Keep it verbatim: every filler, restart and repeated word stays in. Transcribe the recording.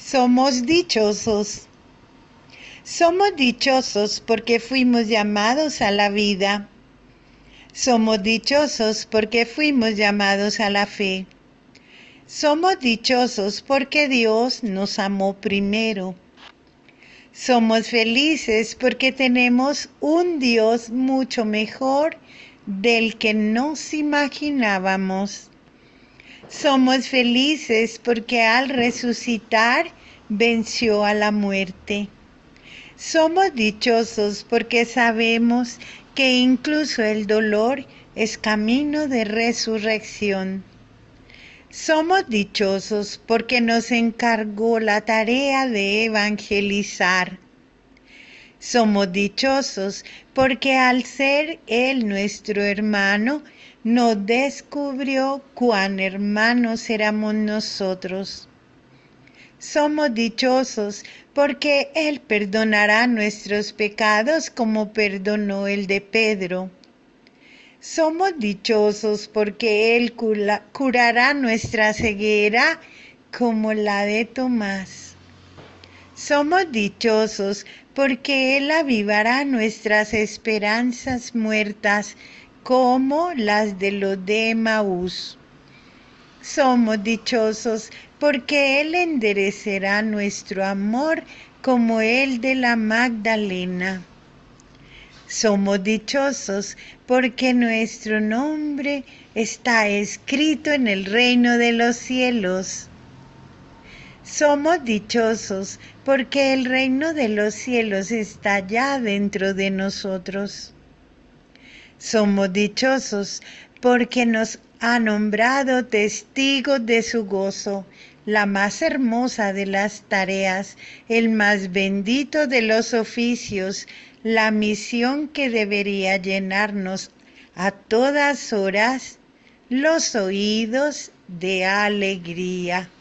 Somos dichosos. Somos dichosos porque fuimos llamados a la vida. Somos dichosos porque fuimos llamados a la fe. Somos dichosos porque Dios nos amó primero. Somos felices porque tenemos un Dios mucho mejor del que nos imaginábamos. Somos felices porque al resucitar venció a la muerte. Somos dichosos porque sabemos que incluso el dolor es camino de resurrección. Somos dichosos porque nos encargó la tarea de evangelizar. Somos dichosos porque al ser Él nuestro hermano, nos descubrió cuán hermanos éramos nosotros. Somos dichosos porque Él perdonará nuestros pecados como perdonó el de Pedro. Somos dichosos porque Él cura, curará nuestra ceguera como la de Tomás. Somos dichosos porque Él avivará nuestras esperanzas muertas como las de los de Emaús. Somos dichosos porque Él enderecerá nuestro amor como el de la Magdalena. Somos dichosos porque nuestro nombre está escrito en el reino de los cielos. Somos dichosos porque el reino de los cielos está ya dentro de nosotros. Somos dichosos porque nos ha nombrado testigos de su gozo, la más hermosa de las tareas, el más bendito de los oficios, la misión que debería llenarnos a todas horas los oídos de alegría.